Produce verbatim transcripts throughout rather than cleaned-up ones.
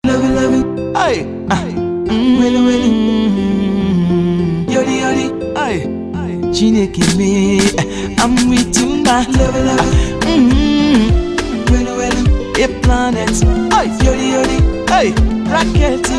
love it, love it. Aye, aye. Well, well. Yodi, yodi. Aye, aye. Chineke me, I'm with you, my love it, love it. Mmm. Well, well. A planet. Aye, yodi, yodi. Aye, rocket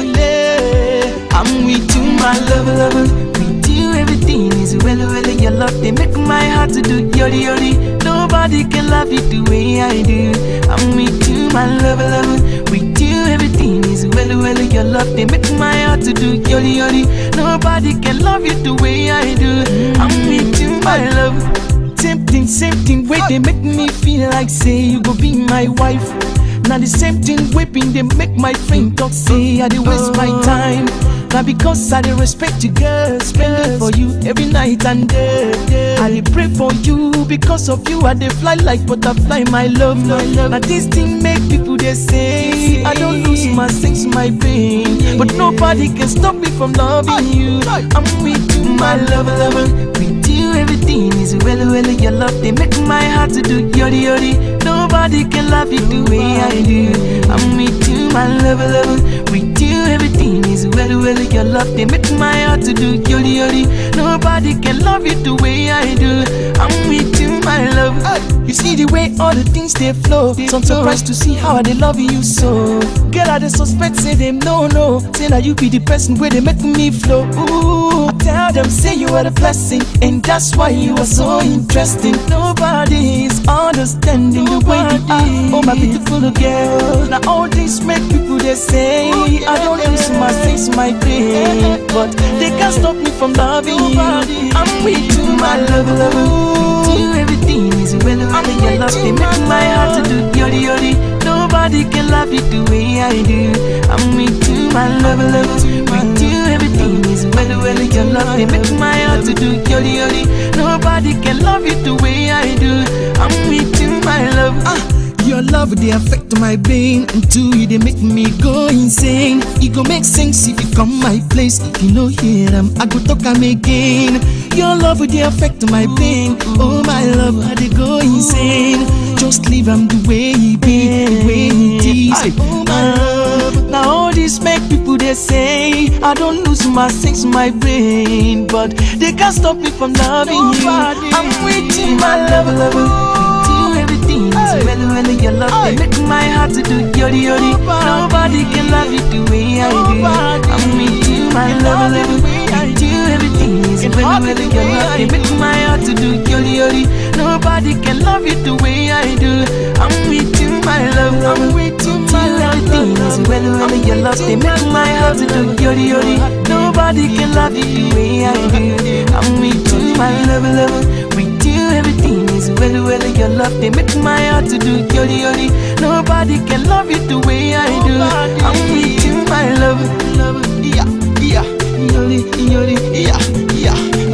I'm with you, my love, love. With you, everything is well, well. Your love, they make my heart to do yodi, yodi. Nobody can love you the way I do. I'm with you, my love, love. With you, everything is well, well. Your love, they make my heart to do yodi, yodi. Nobody can love you the way I do. I'm with you, my love. Same thing, same thing, way they make me feel like say you go be my wife. Now the same thing whipping they make my friend talk say I dey waste my time. Now because I dey respect you, girl, spend it for you every night and day. I dey pray for you, because of you I dey fly like butterfly, my love, my love. Now this thing make people they say I don't lose my sense, my pain, but nobody can stop me from loving you. I'm with you, my love, love. With you everything is well, well. Your love they make my heart to do yodi, yodi. Nobody can love you the way I do. I'm with you, my love, love. With you everything is well, well. Your love they make my heart to do yodi, yodi. Nobody can love you the way I do. I'm with you, my love. You see the way all the things they flow. So I'm surprised to see how they love you so. Girl, I dey suspect say them no, no. Say that you be the person where they make me flow. Ooh, I tell them say you are the blessing, and that's why you are so interesting. Nobody is understanding the way you are. Oh my beautiful girl. Now all this make people they say I don't lose my sense, my pain, but they can't stop me from loving you. I'm with you, my love, love. With you everything is well, well. Your love they make my heart to do yodi, yodi. Nobody can love you the way I do. I'm with you, my love, love. With you everything is well, well. Your love they make my heart to do yodi, yodi. Nobody can love you the way I do. I'm with you, my love. Ah. Your love, they affect my brain. And two, they make me go insane. It go make sense if you come my place. If you know hear them, I go talk am again. Your love, they affect my brain. Oh my love, I they go insane. Just leave them the way he be, the way he is. Oh my love. Now all this make people they say I don't lose my sense, my brain, but they can't stop me from loving you. I'm with you, my love, love. Everything is well, well. Your love they make my heart to do yodi, yodi. Nobody can love you the way I do. I'm with you, my love, love. With you everything is well, well. Your love they make my heart to do yodi, yodi. Nobody can love you the way I do. I'm with you, my love. I'm with you, my love. Everything is well, well. Your love they make my heart to do yodi, yodi. Nobody can love you the way I do. I'm with you, my love, love. With you everything is well, well. Your love they make my heart to do yodi, yodi. Nobody can love you the way I do. I'm with you, my love, love. Yeah, yeah, yodi, yodi, yeah, yeah,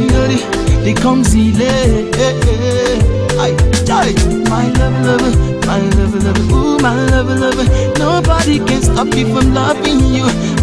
yodi. They come zile, I die. My love, love, my love, love. Ooh, my love, love. Nobody can stop me from loving you.